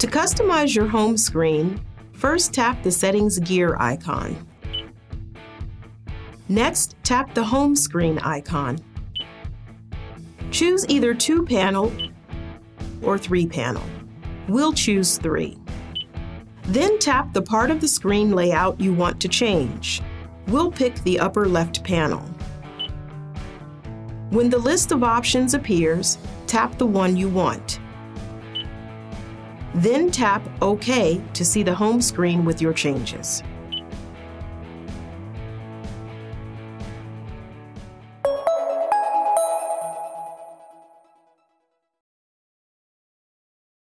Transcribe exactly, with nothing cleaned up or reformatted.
To customize your home screen, first tap the Settings gear icon. Next, tap the Home Screen icon. Choose either two panel or three panel. We'll choose three. Then tap the part of the screen layout you want to change. We'll pick the upper left panel. When the list of options appears, tap the one you want. Then tap OK to see the home screen with your changes.